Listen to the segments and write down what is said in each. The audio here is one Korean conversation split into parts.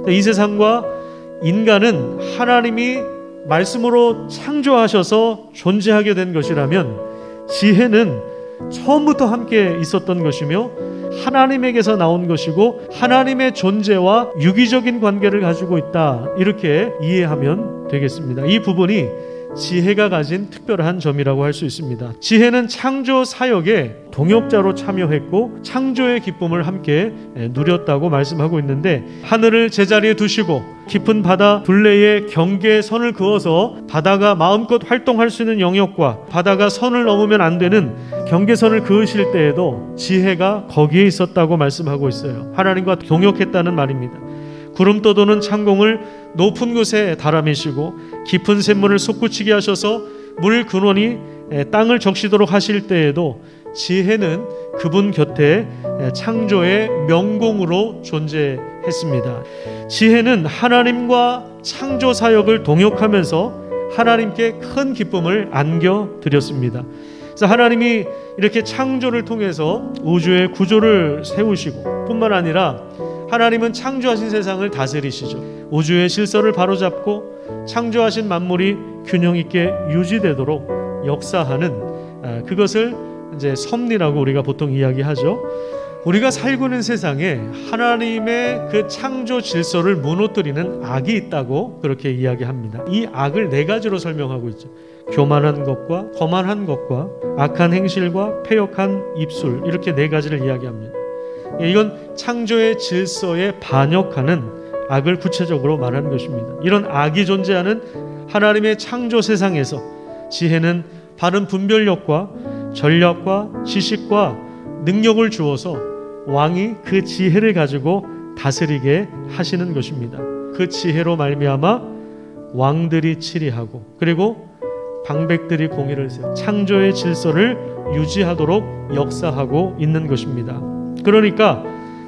이 세상과 인간은 하나님이 말씀으로 창조하셔서 존재하게 된 것이라면 지혜는 처음부터 함께 있었던 것이며 하나님에게서 나온 것이고 하나님의 존재와 유기적인 관계를 가지고 있다, 이렇게 이해하면 되겠습니다. 이 부분이 지혜가 가진 특별한 점이라고 할 수 있습니다. 지혜는 창조 사역에 동역자로 참여했고 창조의 기쁨을 함께 누렸다고 말씀하고 있는데, 하늘을 제자리에 두시고 깊은 바다 둘레에 경계의 선을 그어서 바다가 마음껏 활동할 수 있는 영역과 바다가 선을 넘으면 안 되는 경계선을 그으실 때에도 지혜가 거기에 있었다고 말씀하고 있어요. 하나님과 동역했다는 말입니다. 구름 떠도는 창공을 높은 곳에 달아매시고 깊은 샘물을 솟구치게 하셔서 물 근원이 땅을 적시도록 하실 때에도 지혜는 그분 곁에 창조의 명공으로 존재했습니다. 지혜는 하나님과 창조 사역을 동역하면서 하나님께 큰 기쁨을 안겨드렸습니다. 그래서 하나님이 이렇게 창조를 통해서 우주의 구조를 세우시고 뿐만 아니라 하나님은 창조하신 세상을 다스리시죠. 우주의 질서를 바로잡고 창조하신 만물이 균형 있게 유지되도록 역사하는, 그것을 이제 섭리라고 우리가 보통 이야기하죠. 우리가 살고 있는 세상에 하나님의 그 창조 질서를 무너뜨리는 악이 있다고 그렇게 이야기합니다. 이 악을 네 가지로 설명하고 있죠. 교만한 것과 거만한 것과 악한 행실과 패역한 입술, 이렇게 네 가지를 이야기합니다. 이건 창조의 질서에 반역하는 악을 구체적으로 말하는 것입니다. 이런 악이 존재하는 하나님의 창조 세상에서 지혜는 바른 분별력과 전략과 지식과 능력을 주어서 왕이 그 지혜를 가지고 다스리게 하시는 것입니다. 그 지혜로 말미암아 왕들이 치리하고 그리고 방백들이 공의를 세워 창조의 질서를 유지하도록 역사하고 있는 것입니다. 그러니까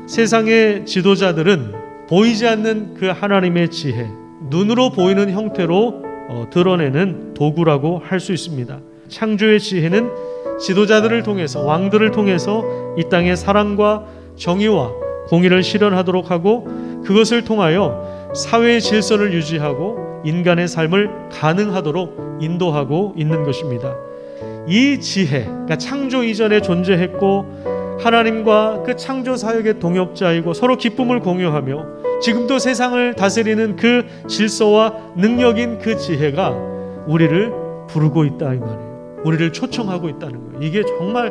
세상의 지도자들은 보이지 않는 그 하나님의 지혜, 눈으로 보이는 형태로 드러내는 도구라고 할 수 있습니다. 창조의 지혜는 지도자들을 통해서, 왕들을 통해서 이 땅에 사랑과 정의와 공의를 실현하도록 하고 그것을 통하여 사회의 질서를 유지하고 인간의 삶을 가능하도록 인도하고 있는 것입니다. 이 지혜, 그러니까 창조 이전에 존재했고 하나님과 그 창조 사역의 동역자이고 서로 기쁨을 공유하며 지금도 세상을 다스리는 그 질서와 능력인 그 지혜가 우리를 부르고 있다, 이 말이에요. 우리를 초청하고 있다는 거예요. 이게 정말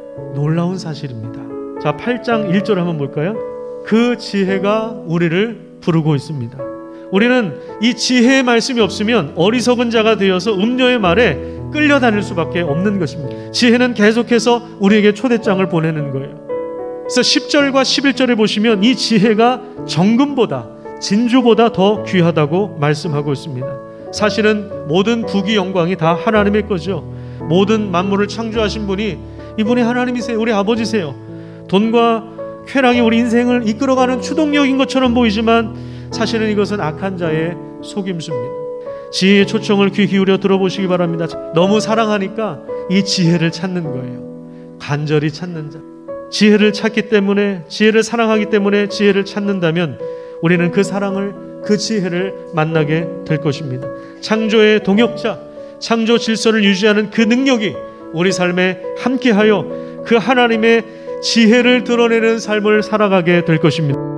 놀라운 사실입니다. 자, 8장 1절 한번 볼까요? 그 지혜가 우리를 부르고 있습니다. 우리는 이 지혜의 말씀이 없으면 어리석은 자가 되어서 음녀의 말에 끌려다닐 수밖에 없는 것입니다. 지혜는 계속해서 우리에게 초대장을 보내는 거예요. 그래서 10절과 11절에 보시면 이 지혜가 정금보다, 진주보다 더 귀하다고 말씀하고 있습니다. 사실은 모든 국위 영광이 다 하나님의 거죠. 모든 만물을 창조하신 분이, 이분이 하나님이세요. 우리 아버지세요. 돈과 쾌락이 우리 인생을 이끌어가는 추동력인 것처럼 보이지만 사실은 이것은 악한 자의 속임수입니다. 지혜의 초청을 귀 기울여 들어보시기 바랍니다. 너무 사랑하니까 이 지혜를 찾는 거예요. 간절히 찾는 자. 지혜를 찾기 때문에, 지혜를 사랑하기 때문에 지혜를 찾는다면 우리는 그 사랑을, 그 지혜를 만나게 될 것입니다. 창조의 동역자, 창조 질서를 유지하는 그 능력이 우리 삶에 함께하여 그 하나님의 지혜를 드러내는 삶을 살아가게 될 것입니다.